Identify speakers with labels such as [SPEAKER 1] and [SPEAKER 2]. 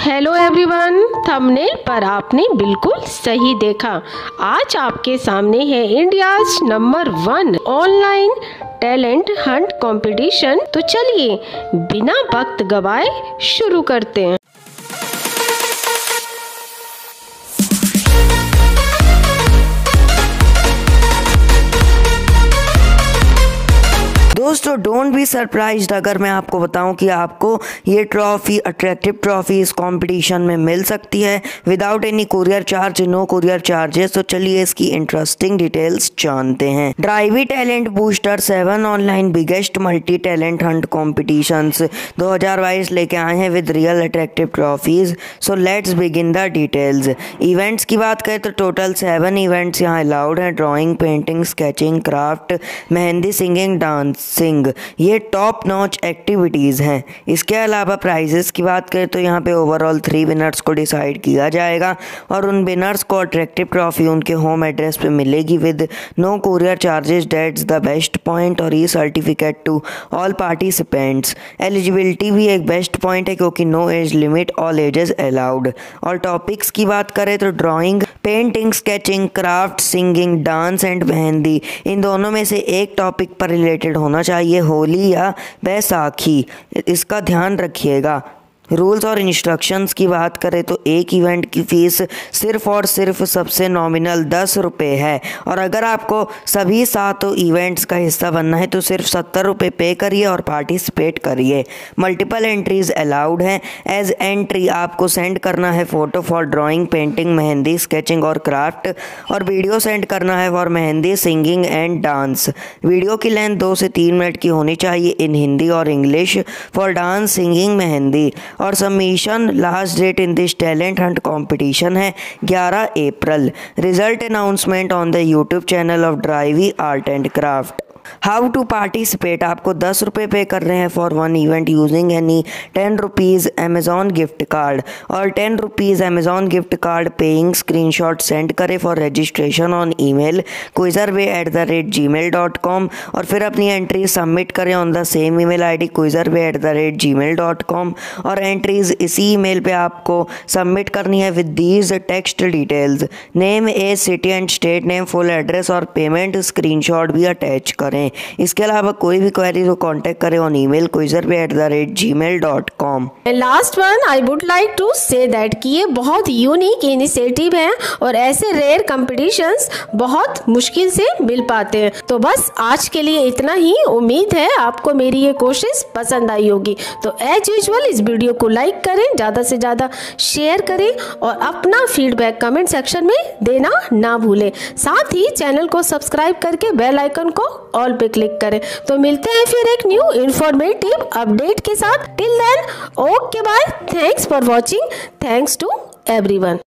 [SPEAKER 1] Hello everyone, thumbnail पर आपने बिल्कुल सही देखा। आज आपके सामने है India's number 1 online talent hunt competition. तो चलिए बिना वक्त गवाए शुरू करते हैं।
[SPEAKER 2] दोस्तों डोंट बी सरप्राइज्ड अगर मैं आपको बताऊं कि आपको ये ट्रॉफी, अट्रैक्टिव ट्रॉफी इस कंपटीशन में मिल सकती है without any courier charge, no courier charges. तो चलिए इसकी इंटरेस्टिंग डिटेल्स जानते हैं। Drivy talent booster 7 online biggest multi talent hunt competitions 2022 लेके आए हैं विद रियल अट्रैक्टिव ट्रॉफीज। So let's begin the details. Events की बात करें तो टोटल 7 इवेंट्स यहाँ अलाउड हैं। Drawing, painting, sketching, craft, mehndi, singing, dance, ये टॉप नॉच एक्टिविटीज़ हैं। इसके अलावा प्राइजेस की बात करें तो यहाँ पे ओवरऑल 3 विनर्स को डिसाइड किया जाएगा और उन विनर्स को अट्रैक्टिव ट्रॉफी उनके होम एड्रेस पे मिलेगी with no courier charges. That's the best point. और e certificate to all participants. Eligibility भी एक बेस्ट पॉइंट है क्योंकि no age limit, all ages allowed. और टॉपिक्स की बात करें तो drawing, painting, sketching, craft, singing, dance and mehndi, इन दोनों में से एक टॉपिक पर रिलेटेड होना चाहिए, होली या बैसाखी। इसका ध्यान रखिएगा। रूल्स और इंस्ट्रक्शंस की बात करें तो एक इवेंट की फ़ीस सिर्फ और सिर्फ सबसे नॉमिनल 10 रुपये है। और अगर आपको सभी 7 इवेंट्स का हिस्सा बनना है तो सिर्फ 70 रुपये पे करिए और पार्टिसिपेट करिए। मल्टीपल एंट्रीज़ अलाउड हैं। एज एंट्री आपको सेंड करना है photo for drawing, painting, mehndi, sketching और क्राफ्ट, और वीडियो सेंड करना है for mehndi, singing and dance. Video की लेंथ 2 से 3 मिनट की होनी चाहिए इन हिंदी और English for dance, singing, mehndi. और submission last date in this talent hunt competition है 11 April. Result announcement on the YouTube channel of Drivy art and craft. How to participate. आपको 10 रुपये पे कर रहे हैं for 1 event using any 10 rupees Amazon gift card, और 10 rupees Amazon gift card paying screenshot send करें for registration on email quizarway@gmail.com, और फिर अपनी एंट्री सबमिट करें on the same email ID quizarway@gmail.com। और एंट्रीज इसी ईमेल पे आपको सबमिट करनी है with these text details, name, age, city and state name, full address और पेमेंट स्क्रीनशॉट भी अटैच करें। इसके अलावा कोई भी क्वेरी तो कांटेक्ट करें on email quizarway@gmail.com।
[SPEAKER 1] Last one I would like to say that कि ये बहुत यूनिक इनिशिएटिव है और ऐसे रेयर कंपटीशंस बहुत मुश्किल से मिल पाते हैं। तो बस आज के लिए इतना ही। उम्मीद है आपको मेरी ये कोशिश पसंद आई होगी। तो एज यूजुअल इस वीडियो को लाइक करें, ज़्यादा से ज़्यादा शेयर करें और अपना फीडबैक कमेंट सेक्शन में देना ना भूलें। साथ ही चैनल को सब्सक्राइब करके बेल आइकन को ऑल पे क्लिक करें। तो मिलते हैं फिर एक न्यू इंफॉर्मेटिव अपडेट के साथ। Till then okay bye, thanks for watching, thanks to everyone.